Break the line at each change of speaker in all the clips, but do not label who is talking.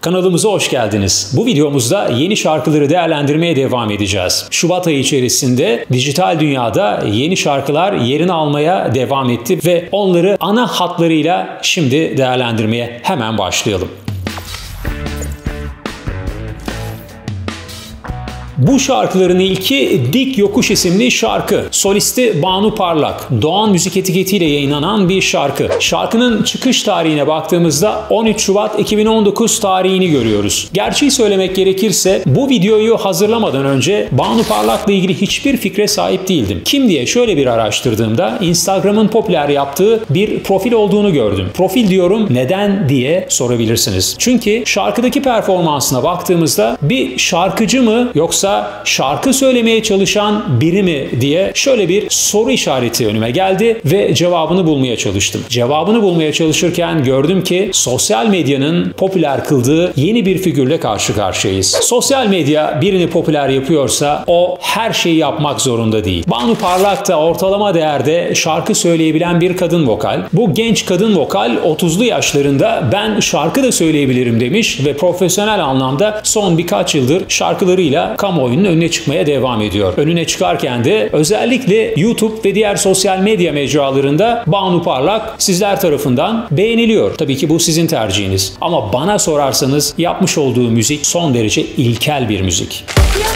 Kanalımıza hoş geldiniz. Bu videomuzda yeni şarkıları değerlendirmeye devam edeceğiz. Şubat ayı içerisinde dijital dünyada yeni şarkılar yerini almaya devam etti ve onları ana hatlarıyla şimdi değerlendirmeye hemen başlayalım. Bu şarkıların ilki Dik Yokuş isimli şarkı. Solisti Banu Parlak. Doğan Müzik etiketiyle yayınlanan bir şarkı. Şarkının çıkış tarihine baktığımızda 13 Şubat 2019 tarihini görüyoruz. Gerçeği söylemek gerekirse bu videoyu hazırlamadan önce Banu Parlak'la ilgili hiçbir fikre sahip değildim. Kim diye şöyle bir araştırdığımda Instagram'ın popüler yaptığı bir profil olduğunu gördüm. Profil diyorum, neden diye sorabilirsiniz. Çünkü şarkıdaki performansına baktığımızda bir şarkıcı mı yoksa şarkı söylemeye çalışan biri mi diye şöyle bir soru işareti önüme geldi ve cevabını bulmaya çalıştım. Cevabını bulmaya çalışırken gördüm ki sosyal medyanın popüler kıldığı yeni bir figürle karşı karşıyayız. Sosyal medya birini popüler yapıyorsa o her şeyi yapmak zorunda değil. Banu Parlak da ortalama değerde şarkı söyleyebilen bir kadın vokal. Bu genç kadın vokal 30'lu yaşlarında ben şarkı da söyleyebilirim demiş ve profesyonel anlamda son birkaç yıldır şarkılarıyla kamuoyunun önüne çıkmaya devam ediyor. Önüne çıkarken de özellikle YouTube ve diğer sosyal medya mecralarında Banu Parlak sizler tarafından beğeniliyor. Tabii ki bu sizin tercihiniz. Ama bana sorarsanız yapmış olduğu müzik son derece ilkel bir müzik.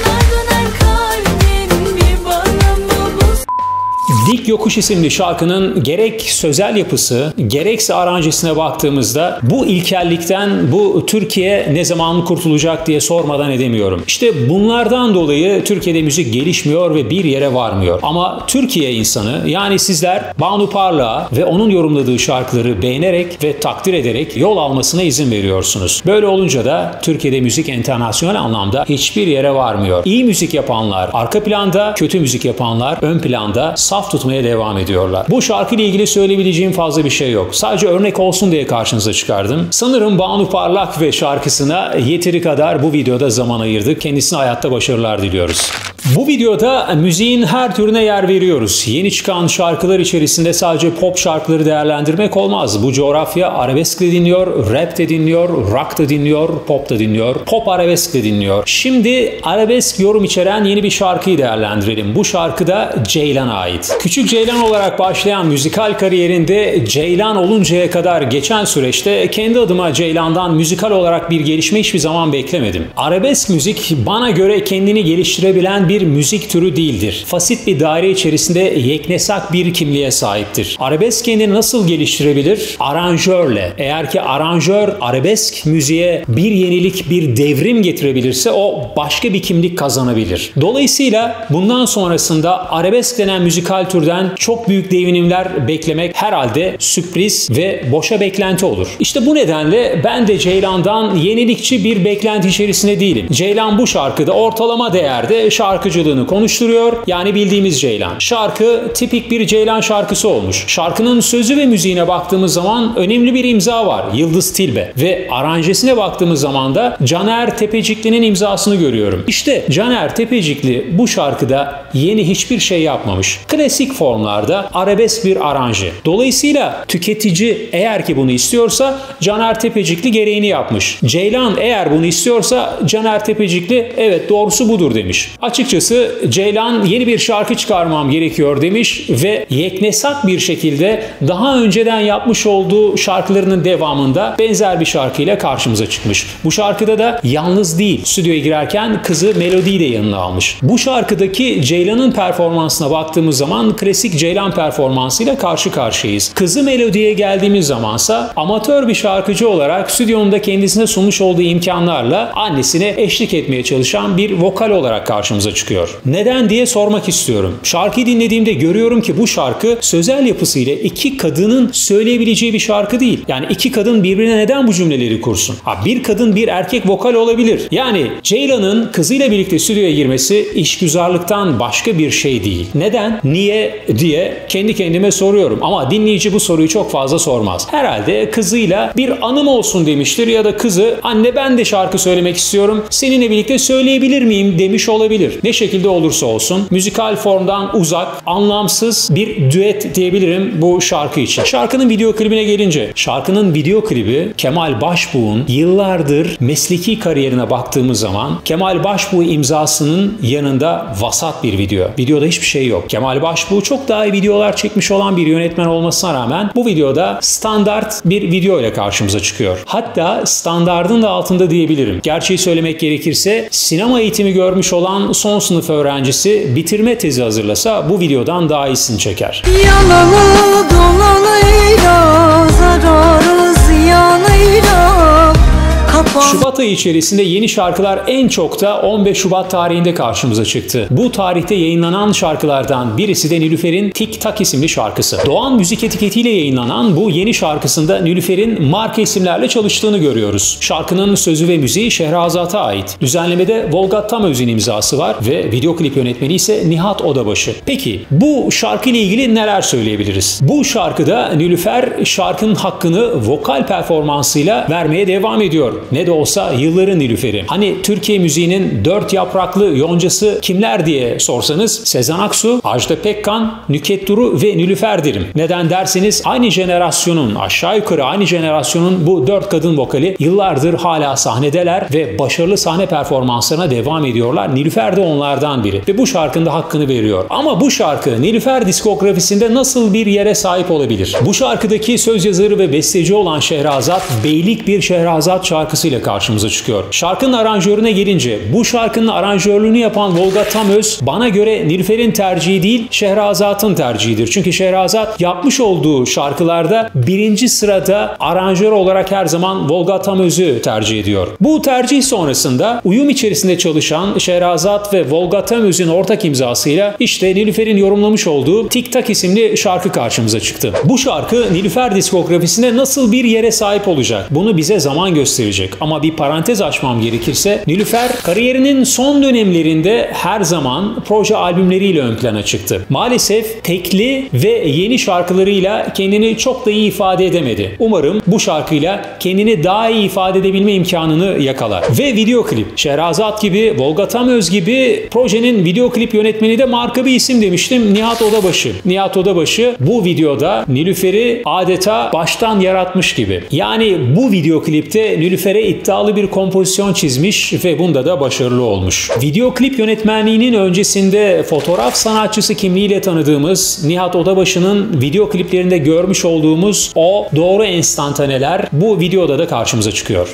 Dik Yokuş isimli şarkının gerek sözel yapısı, gerekse aranjesine baktığımızda bu ilkellikten bu Türkiye ne zaman kurtulacak diye sormadan edemiyorum. İşte bunlardan dolayı Türkiye'de müzik gelişmiyor ve bir yere varmıyor. Ama Türkiye insanı, yani sizler Banu Parlak'a ve onun yorumladığı şarkıları beğenerek ve takdir ederek yol almasına izin veriyorsunuz. Böyle olunca da Türkiye'de müzik internasyonel anlamda hiçbir yere varmıyor. İyi müzik yapanlar arka planda, kötü müzik yapanlar ön planda saf tutmaya devam ediyorlar. Bu şarkıyla ilgili söyleyebileceğim fazla bir şey yok. Sadece örnek olsun diye karşınıza çıkardım. Sanırım Banu Parlak ve şarkısına yeteri kadar bu videoda zaman ayırdık. Kendisine hayatta başarılar diliyoruz. Bu videoda müziğin her türüne yer veriyoruz. Yeni çıkan şarkılar içerisinde sadece pop şarkıları değerlendirmek olmaz. Bu coğrafya arabesk de dinliyor, rap de dinliyor, rock da dinliyor, pop da dinliyor, pop arabesk de dinliyor. Şimdi arabesk yorum içeren yeni bir şarkıyı değerlendirelim. Bu şarkı da Ceylan'a ait. Küçük Ceylan olarak başlayan müzikal kariyerinde Ceylan oluncaya kadar geçen süreçte kendi adıma Ceylan'dan müzikal olarak bir gelişme hiçbir zaman beklemedim. Arabesk müzik bana göre kendini geliştirebilen bir müzik türü değildir. Fasit bir daire içerisinde yeknesak bir kimliğe sahiptir. Arabesk kendini nasıl geliştirebilir? Aranjörle. Eğer ki aranjör arabesk müziğe bir yenilik, bir devrim getirebilirse o başka bir kimlik kazanabilir. Dolayısıyla bundan sonrasında arabesk denen müzikal türden çok büyük devinimler beklemek herhalde sürpriz ve boşa beklenti olur. İşte bu nedenle ben de Ceylan'dan yenilikçi bir beklenti içerisinde değilim. Ceylan bu şarkıda ortalama değerde şarkıcılığını konuşturuyor. Yani bildiğimiz Ceylan. Şarkı tipik bir Ceylan şarkısı olmuş. Şarkının sözü ve müziğine baktığımız zaman önemli bir imza var. Yıldız Tilbe. Ve aranjesine baktığımız zaman da Caner Tepecikli'nin imzasını görüyorum. İşte Caner Tepecikli bu şarkıda yeni hiçbir şey yapmamış. Klasik formlarda arabesk bir aranje. Dolayısıyla tüketici eğer ki bunu istiyorsa Caner Tepecikli gereğini yapmış. Ceylan eğer bunu istiyorsa Caner Tepecikli evet doğrusu budur demiş. Açıkçası Ceylan yeni bir şarkı çıkarmam gerekiyor demiş ve yeknesak bir şekilde daha önceden yapmış olduğu şarkılarının devamında benzer bir şarkıyla karşımıza çıkmış. Bu şarkıda da yalnız değil. Stüdyoya girerken kızı Melodi'yi de yanına almış. Bu şarkıdaki Ceylan'ın performansına baktığımız zaman klasik Ceylan performansıyla karşı karşıyayız. Kızı Melodi'ye geldiğimiz zamansa amatör bir şarkıcı olarak stüdyonda kendisine sunmuş olduğu imkanlarla annesine eşlik etmeye çalışan bir vokal olarak karşımıza çıkıyor. Neden diye sormak istiyorum. Şarkıyı dinlediğimde görüyorum ki bu şarkı sözel yapısıyla iki kadının söyleyebileceği bir şarkı değil. Yani iki kadın birbirine neden bu cümleleri kursun? Bir kadın bir erkek vokal olabilir. Yani Ceylan'ın kızıyla birlikte stüdyoya girmesi işgüzarlıktan başka bir şey değil. Neden? Niye diye kendi kendime soruyorum. Ama dinleyici bu soruyu çok fazla sormaz. Herhalde kızıyla bir anım olsun demiştir ya da kızı anne ben de şarkı söylemek istiyorum. Seninle birlikte söyleyebilir miyim demiş olabilir. Ne şekilde olursa olsun müzikal formdan uzak, anlamsız bir düet diyebilirim bu şarkı için. Şarkının video klibine gelince, şarkının video klibi Kemal Başbuğ'un yıllardır mesleki kariyerine baktığımız zaman Kemal Başbuğ imzasının yanında vasat bir video. Videoda hiçbir şey yok. Kemal Başbuğ çok daha iyi videolar çekmiş olan bir yönetmen olmasına rağmen bu videoda standart bir video ile karşımıza çıkıyor. Hatta standardın da altında diyebilirim. Gerçeği söylemek gerekirse sinema eğitimi görmüş olan son sınıf öğrencisi bitirme tezi hazırlasa bu videodan daha iyisini çeker.
Yalanı dolanıyla, zararı ziyanıyla.
Şubat ayı içerisinde yeni şarkılar en çok da 15 Şubat tarihinde karşımıza çıktı. Bu tarihte yayınlanan şarkılardan birisi de Nilüfer'in Tik Tak isimli şarkısı. Doğan Müzik etiketiyle yayınlanan bu yeni şarkısında Nilüfer'in marka isimlerle çalıştığını görüyoruz. Şarkının sözü ve müziği Şehrazat'a ait. Düzenlemede Volga Tamöz'ün imzası var ve video klip yönetmeni ise Nihat Odabaşı. Peki bu şarkı ile ilgili neler söyleyebiliriz? Bu şarkıda Nilüfer şarkının hakkını vokal performansıyla vermeye devam ediyor. Ne de olsa yılların Nilüfer'i. Hani Türkiye müziğinin dört yapraklı yoncası kimler diye sorsanız Sezen Aksu, Ajda Pekkan, Nükhet Duru ve Nilüfer derim. Neden derseniz aynı jenerasyonun, aşağı yukarı aynı jenerasyonun bu dört kadın vokali yıllardır hala sahnedeler ve başarılı sahne performanslarına devam ediyorlar. Nilüfer de onlardan biri ve bu şarkının da hakkını veriyor. Ama bu şarkı Nilüfer diskografisinde nasıl bir yere sahip olabilir? Bu şarkıdaki söz yazarı ve besteci olan Şehrazat, beylik bir Şehrazat şarkısıyla karşımıza çıkıyor. Şarkının aranjörüne gelince bu şarkının aranjörlüğünü yapan Volga Tamöz bana göre Nilüfer'in tercihi değil Şehrazat'ın tercihidir. Çünkü Şehrazat yapmış olduğu şarkılarda birinci sırada aranjör olarak her zaman Volga Tamöz'ü tercih ediyor. Bu tercih sonrasında uyum içerisinde çalışan Şehrazat ve Volga Tamöz'ün ortak imzasıyla işte Nilüfer'in yorumlamış olduğu Tik Tak isimli şarkı karşımıza çıktı. Bu şarkı Nilüfer diskografisinde nasıl bir yere sahip olacak? Bunu bize zaman gösterecek. Ama bir parantez açmam gerekirse Nilüfer kariyerinin son dönemlerinde her zaman proje albümleriyle ön plana çıktı. Maalesef tekli ve yeni şarkılarıyla kendini çok da iyi ifade edemedi. Umarım bu şarkıyla kendini daha iyi ifade edebilme imkanını yakalar. Ve video klip. Şehrazat gibi, Volga Tamöz gibi projenin video klip yönetmeni de marka bir isim demiştim. Nihat Odabaşı. Nihat Odabaşı bu videoda Nilüfer'i adeta baştan yaratmış gibi. Yani bu video klipte Nilüfer'e iddialı bir kompozisyon çizmiş ve bunda da başarılı olmuş. Video klip yönetmenliğinin öncesinde fotoğraf sanatçısı kimliğiyle tanıdığımız Nihat Odabaşı'nın video kliplerinde görmüş olduğumuz o doğru enstantaneler bu videoda da karşımıza çıkıyor.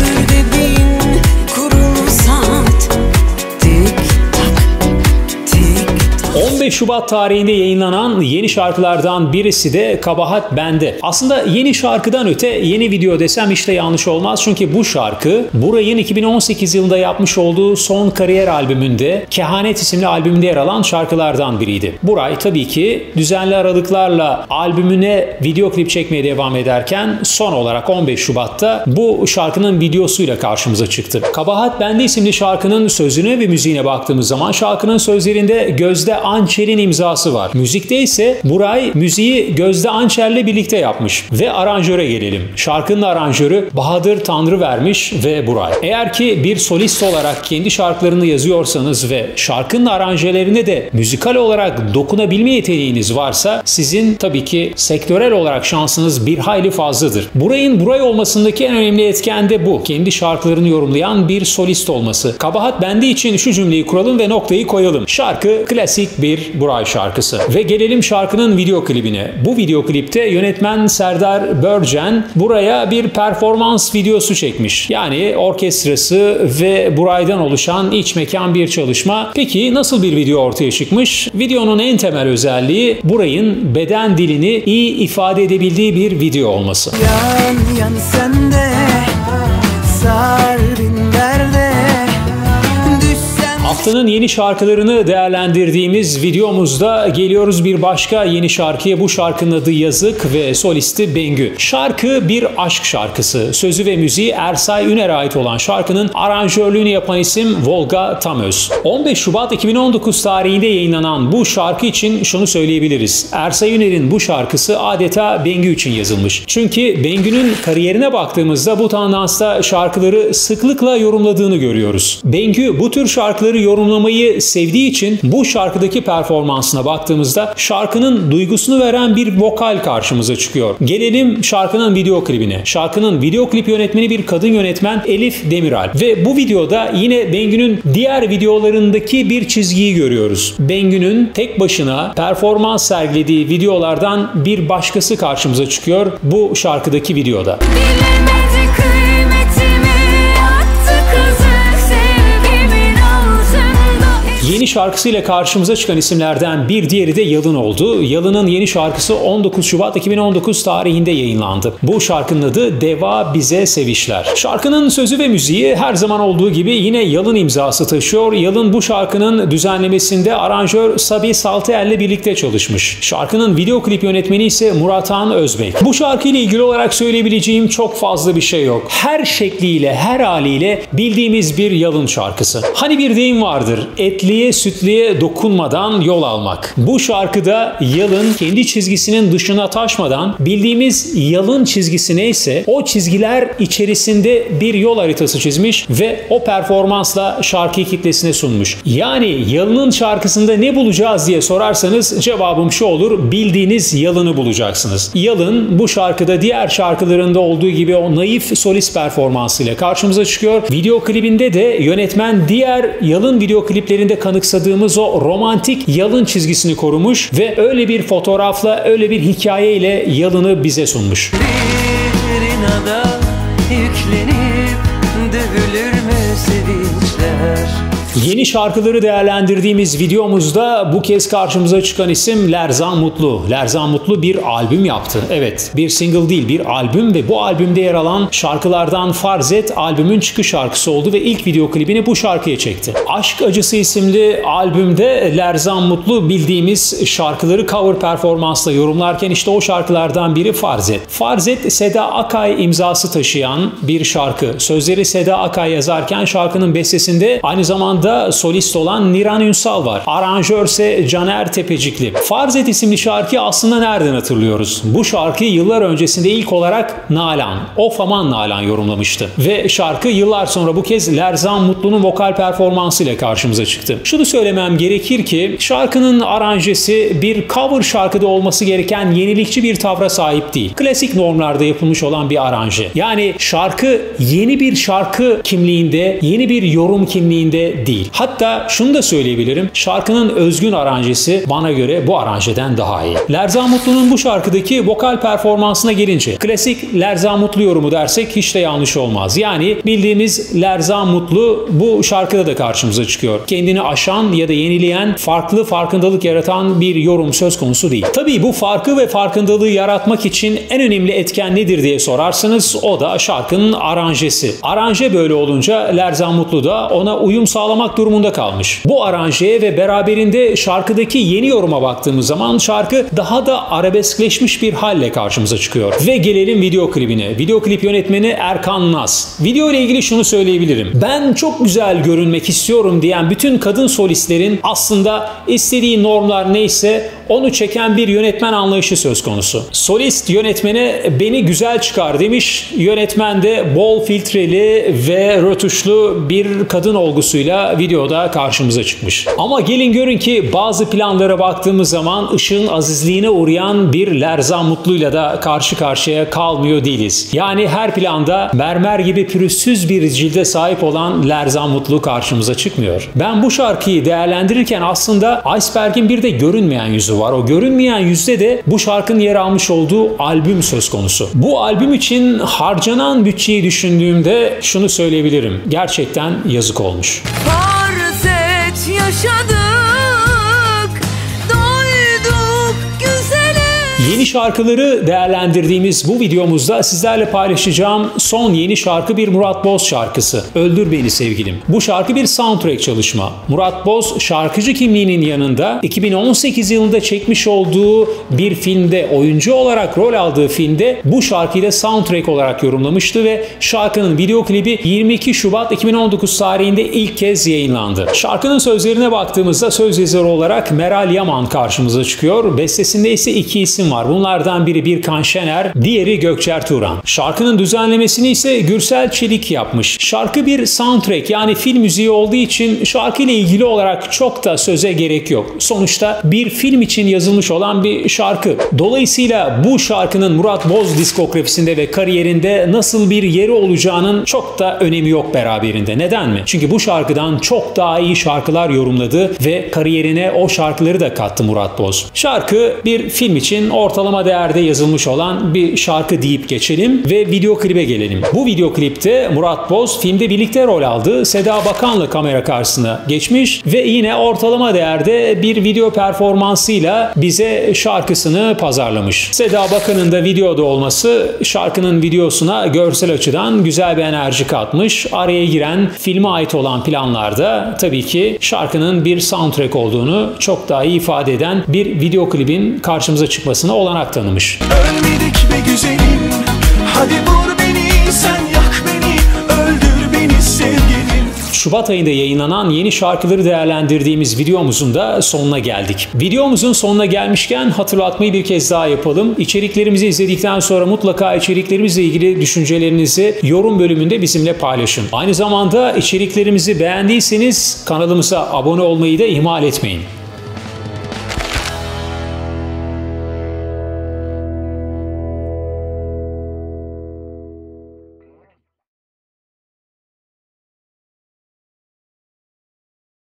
15 Şubat tarihinde yayınlanan yeni şarkılardan birisi de Kabahat Bende. Aslında yeni şarkıdan öte yeni video desem işte yanlış olmaz. Çünkü bu şarkı Buray'ın 2018 yılında yapmış olduğu son kariyer albümünde Kehanet isimli albümünde yer alan şarkılardan biriydi. Buray tabii ki düzenli aralıklarla albümüne video klip çekmeye devam ederken son olarak 15 Şubat'ta bu şarkının videosuyla karşımıza çıktı. Kabahat Bende isimli şarkının sözüne ve müziğine baktığımız zaman şarkının sözlerinde Gözde Ançer'in imzası var. Müzikte ise Buray müziği Gözde Ançer'le birlikte yapmış. Ve aranjöre gelelim. Şarkının aranjörü Bahadır Tanrıvermiş ve Buray. Eğer ki bir solist olarak kendi şarkılarını yazıyorsanız ve şarkının aranjelerine de müzikal olarak dokunabilme yeteneğiniz varsa sizin tabii ki sektörel olarak şansınız bir hayli fazladır. Buray'ın Buray olmasındaki en önemli etken de bu. Kendi şarkılarını yorumlayan bir solist olması. Kabahat Bende için şu cümleyi kuralım ve noktayı koyalım. Şarkı klasik bir Buray şarkısı. Ve gelelim şarkının video klibine. Bu video klipte yönetmen Serdar Börcen Buray'a bir performans videosu çekmiş. Yani orkestrası ve Buray'dan oluşan iç mekan bir çalışma. Peki nasıl bir video ortaya çıkmış? Videonun en temel özelliği Buray'ın beden dilini iyi ifade edebildiği bir video olması.
Yan yan sende, sar bin derde.
Haftanın yeni şarkılarını değerlendirdiğimiz videomuzda geliyoruz bir başka yeni şarkıya. Bu şarkının adı Yazık ve solisti Bengü. Şarkı bir aşk şarkısı. Sözü ve müziği Ersay Üner'e ait olan şarkının aranjörlüğünü yapan isim Volga Tamöz. 15 Şubat 2019 tarihinde yayınlanan bu şarkı için şunu söyleyebiliriz. Ersay Üner'in bu şarkısı adeta Bengü için yazılmış. Çünkü Bengü'nün kariyerine baktığımızda bu tandansta şarkıları sıklıkla yorumladığını görüyoruz. Bengü bu tür şarkıları yorumlamayı sevdiği için bu şarkıdaki performansına baktığımızda şarkının duygusunu veren bir vokal karşımıza çıkıyor. Gelelim şarkının video klibine. Şarkının video klip yönetmeni bir kadın yönetmen Elif Demiral ve bu videoda yine Bengü'nün diğer videolarındaki bir çizgiyi görüyoruz. Bengü'nün tek başına performans sergilediği videolardan bir başkası karşımıza çıkıyor bu şarkıdaki videoda. Yeni şarkısıyla karşımıza çıkan isimlerden bir diğeri de Yalın oldu. Yalın'ın yeni şarkısı 19 Şubat 2019 tarihinde yayınlandı. Bu şarkının adı Deva Bize Sevişler. Şarkının sözü ve müziği her zaman olduğu gibi yine Yalın imzası taşıyor. Yalın bu şarkının düzenlemesinde aranjör Sabi Saltıel ile birlikte çalışmış. Şarkının video klip yönetmeni ise Murathan Özbek. Bu şarkıyla ilgili olarak söyleyebileceğim çok fazla bir şey yok. Her şekliyle, her haliyle bildiğimiz bir Yalın şarkısı. Hani bir deyim vardır, etliye sütlüye dokunmadan yol almak. Bu şarkıda Yalın kendi çizgisinin dışına taşmadan bildiğimiz Yalın çizgisi neyse o çizgiler içerisinde bir yol haritası çizmiş ve o performansla şarkıyı kitlesine sunmuş. Yani Yalın'ın şarkısında ne bulacağız diye sorarsanız cevabım şu olur: bildiğiniz Yalın'ı bulacaksınız. Yalın bu şarkıda diğer şarkılarında olduğu gibi o naif solist performansıyla karşımıza çıkıyor. Video klibinde de yönetmen diğer Yalın video kliplerinde kanıksadığımız o romantik Yalın çizgisini korumuş ve öyle bir fotoğrafla, öyle bir hikayeyle Yalın'ı bize sunmuş.
Bir inada yüklenip dövülür mü sevinçler?
Yeni şarkıları değerlendirdiğimiz videomuzda bu kez karşımıza çıkan isim Lerzan Mutlu. Lerzan Mutlu bir albüm yaptı. Evet, bir single değil, bir albüm ve bu albümde yer alan şarkılardan Farz Et albümün çıkış şarkısı oldu ve ilk video klibini bu şarkıya çekti. Aşk Acısı isimli albümde Lerzan Mutlu bildiğimiz şarkıları cover performansla yorumlarken işte o şarkılardan biri Farz Et. Farz Et, Seda Akay imzası taşıyan bir şarkı. Sözleri Seda Akay yazarken şarkının bestesinde aynı zamanda solist olan Niran Ünsal var. Aranjörse Caner Tepecikli. Farz Et isimli şarkıyı aslında nereden hatırlıyoruz? Bu şarkıyı yıllar öncesinde ilk olarak Nalan, Of Aman Nalan yorumlamıştı. Ve şarkı yıllar sonra bu kez Lerzan Mutlu'nun vokal performansıyla karşımıza çıktı. Şunu söylemem gerekir ki şarkının aranjesi bir cover şarkıda olması gereken yenilikçi bir tavra sahip değil. Klasik normlarda yapılmış olan bir aranje. Yani şarkı yeni bir şarkı kimliğinde, yeni bir yorum kimliğinde değil. Hatta şunu da söyleyebilirim. Şarkının özgün aranjesi bana göre bu aranjeden daha iyi. Lerzan Mutlu'nun bu şarkıdaki vokal performansına gelince klasik Lerzan Mutlu yorumu dersek hiç de yanlış olmaz. Yani bildiğimiz Lerzan Mutlu bu şarkıda da karşımıza çıkıyor. Kendini aşan ya da yenileyen, farklı farkındalık yaratan bir yorum söz konusu değil. Tabii bu farkı ve farkındalığı yaratmak için en önemli etken nedir diye sorarsanız o da şarkının aranjesi. Aranje böyle olunca Lerzan Mutlu da ona uyum sağlamak durumunda kalmış. Bu aranjeye ve beraberinde şarkıdaki yeni yoruma baktığımız zaman şarkı daha da arabeskleşmiş bir halle karşımıza çıkıyor. Ve gelelim video klibine. Video klip yönetmeni Erkan Naz. Video ile ilgili şunu söyleyebilirim. Ben çok güzel görünmek istiyorum diyen bütün kadın solistlerin aslında istediği normlar neyse onu çeken bir yönetmen anlayışı söz konusu. Solist yönetmene beni güzel çıkar demiş. Yönetmen de bol filtreli ve rötuşlu bir kadın olgusuyla videoda karşımıza çıkmış. Ama gelin görün ki bazı planlara baktığımız zaman ışığın azizliğine uğrayan bir Lerzan Mutlu'yla da karşı karşıya kalmıyor değiliz. Yani her planda mermer gibi pürüzsüz bir cilde sahip olan Lerzan Mutlu karşımıza çıkmıyor. Ben bu şarkıyı değerlendirirken aslında iceberg'in bir de görünmeyen yüzü var. O görünmeyen yüzde de bu şarkının yer almış olduğu albüm söz konusu. Bu albüm için harcanan bütçeyi düşündüğümde şunu söyleyebilirim. Gerçekten yazık olmuş.
Farz et yaşadık, doyduk güzele.
Yeni şarkıları değerlendirdiğimiz bu videomuzda sizlerle paylaşacağım son yeni şarkı bir Murat Boz şarkısı. Öldür Beni Sevgilim. Bu şarkı bir soundtrack çalışma. Murat Boz şarkıcı kimliğinin yanında 2018 yılında çekmiş olduğu bir filmde, oyuncu olarak rol aldığı filmde bu şarkıyı da soundtrack olarak yorumlamıştı ve şarkının video klibi 22 Şubat 2019 tarihinde ilk kez yayınlandı. Şarkının sözlerine baktığımızda söz yazarı olarak Meral Yaman karşımıza çıkıyor. Bestesinde ise iki isim var var. Bunlardan biri Birkan Şener, diğeri Gökçer Turan. Şarkının düzenlemesini ise Gürsel Çelik yapmış. Şarkı bir soundtrack, yani film müziği olduğu için şarkıyla ilgili olarak çok da söze gerek yok. Sonuçta bir film için yazılmış olan bir şarkı. Dolayısıyla bu şarkının Murat Boz diskografisinde ve kariyerinde nasıl bir yeri olacağının çok da önemi yok beraberinde. Neden mi? Çünkü bu şarkıdan çok daha iyi şarkılar yorumladı ve kariyerine o şarkıları da kattı Murat Boz. Şarkı bir film için ortalama değerde yazılmış olan bir şarkı deyip geçelim ve video klibe gelelim. Bu video klipte Murat Boz filmde birlikte rol aldı. Seda Bakan'la kamera karşısına geçmiş ve yine ortalama değerde bir video performansıyla bize şarkısını pazarlamış. Seda Bakan'ın da videoda olması şarkının videosuna görsel açıdan güzel bir enerji katmış. Araya giren filme ait olan planlarda tabii ki şarkının bir soundtrack olduğunu çok daha iyi ifade eden bir video klibin karşımıza çıkmasına olanak tanımış.
Ölmedik be güzelim, hadi vur beni, sen yak beni, öldür beni sevgilim.
Şubat ayında yayınlanan yeni şarkıları değerlendirdiğimiz videomuzun da sonuna geldik. Videomuzun sonuna gelmişken hatırlatmayı bir kez daha yapalım. İçeriklerimizi izledikten sonra mutlaka içeriklerimizle ilgili düşüncelerinizi yorum bölümünde bizimle paylaşın. Aynı zamanda içeriklerimizi beğendiyseniz kanalımıza abone olmayı da ihmal etmeyin.